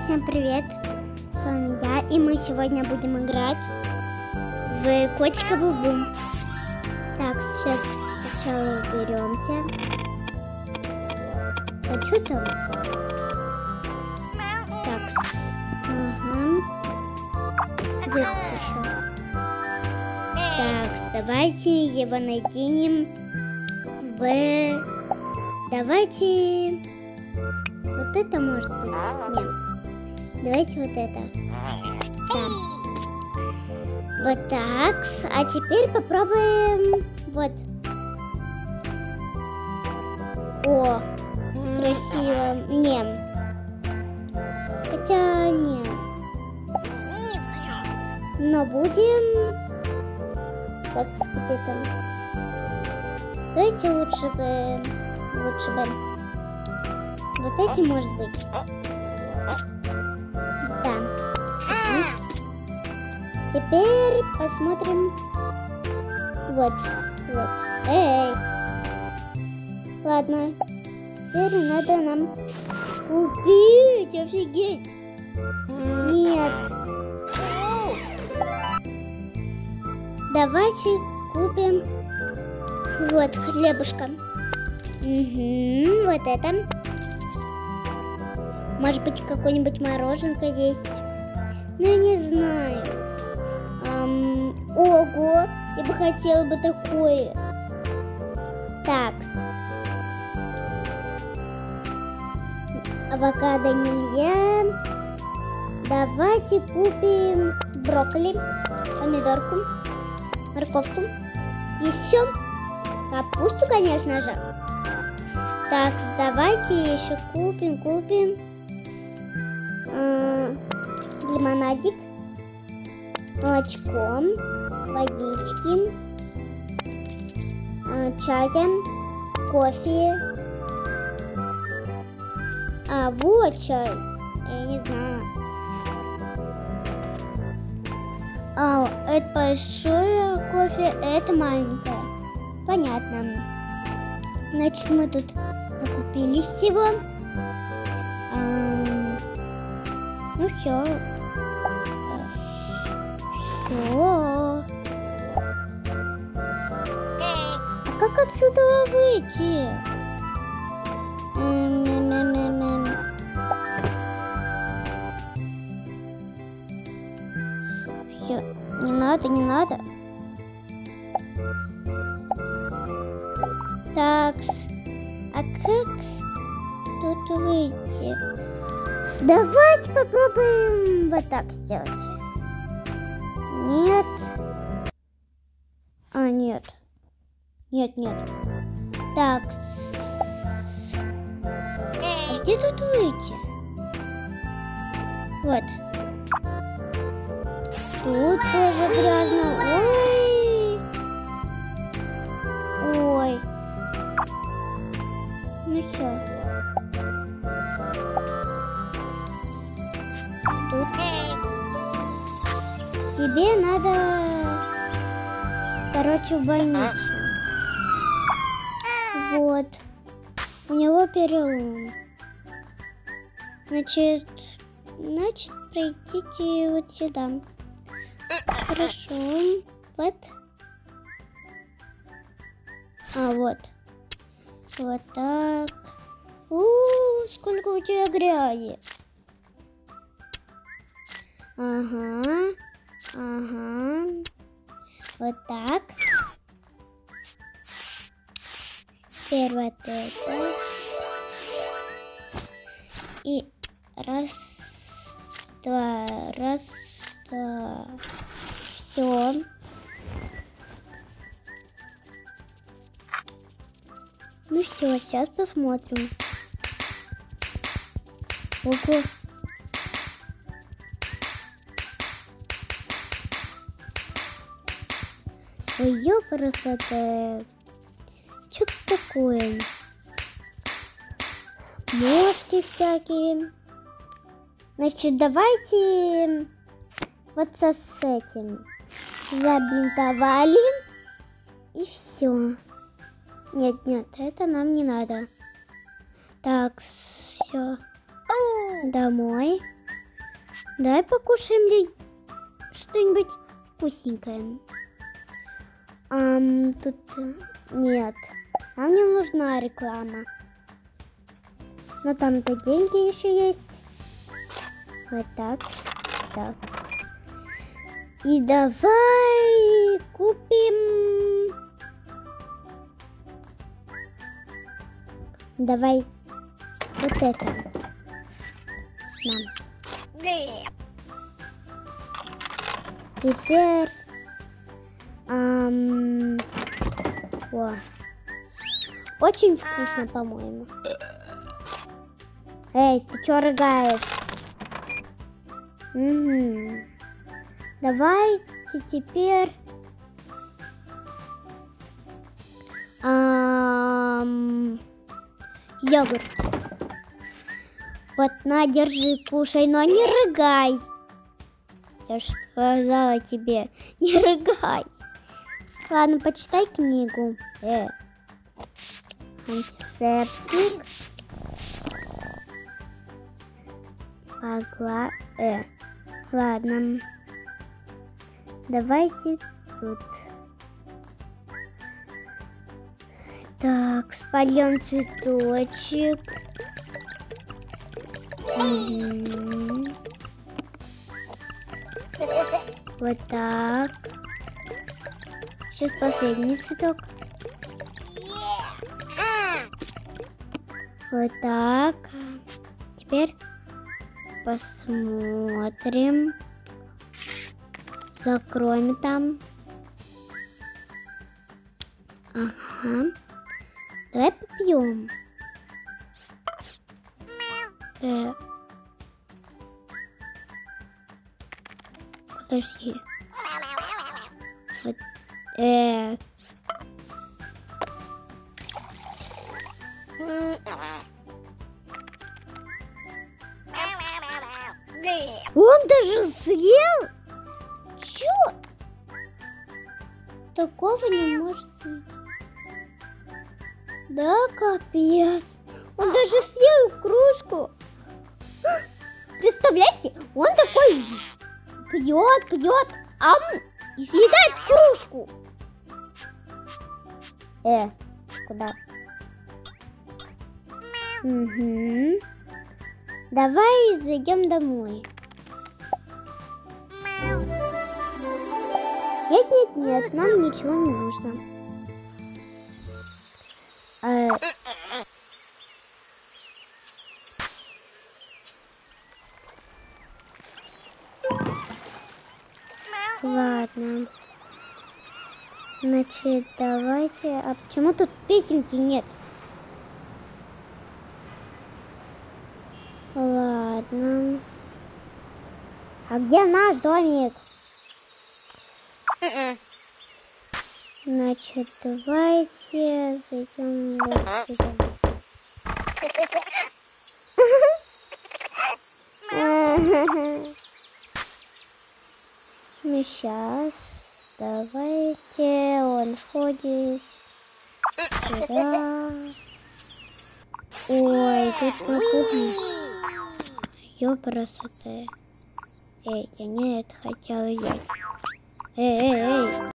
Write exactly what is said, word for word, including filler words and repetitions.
Всем привет, с вами я, и мы сегодня будем играть в Котика Бубу. Так, сейчас сначала уберемся. А что там? Так, ага. Выключу. Так, давайте его наденем в... Давайте... Вот это может быть? Нет. Давайте вот это. Да. Вот так. А теперь попробуем вот. О, красиво. Не. Хотя нет. Но будем... Так, где там? Давайте лучше бы... Лучше бы... Вот эти, может быть. Да. Теперь посмотрим. Вот, вот. Эй. Ладно. Теперь надо нам купить. Офигеть. Нет. Давайте купим. Вот, хлебушка. Угу, вот это. Может быть, какое-нибудь мороженка есть. Ну, я не знаю. Эм, ого, я бы хотела бы такое. Так. Авокадо нельзя. Давайте купим брокколи, помидорку, морковку. Еще капусту, конечно же. Так, давайте еще купим, купим. Лимонадик, молочко, водички, чая, кофе. А вот чай, я не знаю. А, это большое кофе, это маленькое. Понятно. Значит, мы тут накупили всего. Ну все. Все. А как отсюда выйти? М-м-м-м-м. Все. Не надо, не надо. Так. А как тут выйти? Давайте попробуем вот так сделать. Нет. А, нет. Нет, нет. Так. А где тут выйти? Вот. Тут тоже грязно. Ой. Ой. Ну все. Тут. Тебе надо, короче, в больницу. Вот. У него перелом. Значит, значит, пройдите вот сюда. Хорошо. Вот. А, вот. Вот так. У-у-у, сколько у тебя грязи. Ага, ага, вот так. Теперь вот это. И раз, два, раз, два. Все. Ну все, сейчас посмотрим. Ого. Ой, ё, красота. Что такое? Мошки всякие. Значит, давайте вот со с этим забинтовали. И все. Нет, нет, это нам не надо. Так, все. Домой. Давай покушаем ли что-нибудь вкусненькое. Ам, тут нет. Нам не нужна реклама. Но там-то деньги еще есть. Вот так. Так. И давай купим... Давай вот это. Нам. Теперь... Ам... О. Очень вкусно, по-моему. Эй, ты чё рыгаешь? Угу. Давайте теперь... Ам... Йогурт. Вот, на, держи, кушай, но не рыгай. Я же сказала тебе, не рыгай. Ладно, почитай книгу. Э. Антисептик. Агла. Э. Ладно. Давайте тут. Так, спалим цветочек. Угу. Вот так. Сейчас последний цветок. Вот так. Теперь посмотрим. Закроем там. Ага. Давай попьем. Э. Подожди. Вот. Э. Он даже съел? Чё? Такого не может быть. Да, капец. Он даже съел кружку. Представляете, он такой пьет, пьет, ам, и съедает кружку. Э, куда? Угу. Давай зайдем домой. Нет, нет, нет, нам ничего не нужно. Э... Ладно. Значит, давайте... А почему тут песенки нет? Ладно. А где наш домик? Значит, давайте зайдем вот сюда. Ну, сейчас. Давайте он входит сюда. Ой, тут на кухне. Ёпрасоте. Эй, я не это хотела взять. Эй, эй, эй.